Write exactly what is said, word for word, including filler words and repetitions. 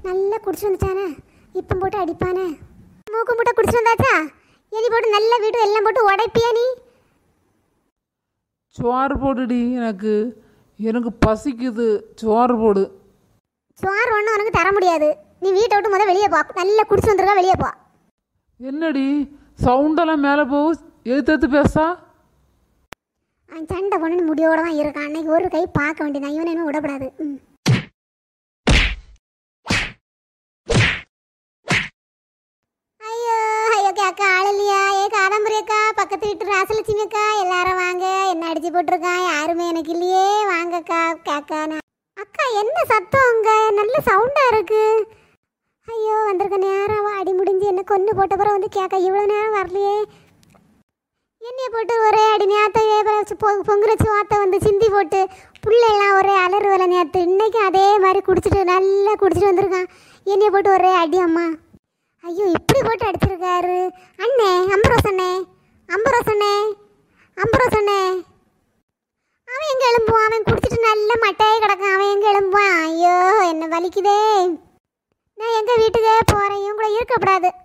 நல்லா குடிச்சு வந்துட்டானே, இப்போ போட்டு அடிப்பானே. மூக்கு முட்டை குடிச்சு வந்தாச்சா? எலி போட்டு நல்ல வீடு எல்லாம் போட்டு உடைப்பியா நீ? சோறு போடுடி, எனக்கு எனக்கு பசிக்குது, சோறு போடு. சோறு ஒன்றும் உனக்கு தர முடியாது. நீ வீட்டை விட்டு முதல்ல வெளியே போ. நல்லா குடிச்சு வந்துருக்கா, வெளியே போ. என்னடி சவுண்டெல்லாம் மேலே போகும், எழுத்து பேசா? அவன் சண்டை பொண்ணு முடியோட தான் இருக்கான். அன்னைக்கு ஒரு கை பார்க்க வேண்டியதான், இவனை என்ன விடப்படாது. ம் ஐயோ ஐயோ அக்கா ஆள் இல்லையா? ஏ காதம்பரி அக்கா, பக்கத்து வீட்டு ராசலட்சுமி அக்கா, எல்லாரும் வாங்க. என்ன அடிச்சு போட்டிருக்கான், யாருமே எனக்கு இல்லையே. வாங்கக்கா அக்கா. அக்கா என்ன சத்தம் அங்க? நல்ல சவுண்டா இருக்கு. ஐயோ வந்திருக்க நேரம் அடி முடிஞ்சு என்ன கொண்டு போட்ட பிறகு வந்து கேட்க இவ்வளோ நேரம் வரலையே. என்னைய போட்டு ஒரே அடி நேற்று பொங்குறச்சு வார்த்தை வந்து சிந்தி போட்டு பிள்ளைலாம் ஒரே அலறு வேலை நேற்று. இன்னைக்கு அதே மாதிரி குடிச்சிட்டு நல்லா குடிச்சிட்டு வந்திருக்கான். என்னைய போட்டு ஒரே அடி அம்மா. ஐயோ இப்படி போட்டு அடிச்சிருக்காரு. அண்ணே அம்பரோஸ் அண்ணே, அம்பரோஸ் அண்ணே, அம்பரோஸ் அண்ணே, அவன் எங்கே எழும்புவான்? அவன் குடிச்சிட்டு நல்ல மட்டையே கிடக்கான். அவன் எங்கே எழும்புவான்? ஐயோ என்ன வலிக்குதே. நான் எங்கள் வீட்டுக்கே போகிறேன், இவங்க கூட இருக்கக்கூடாது.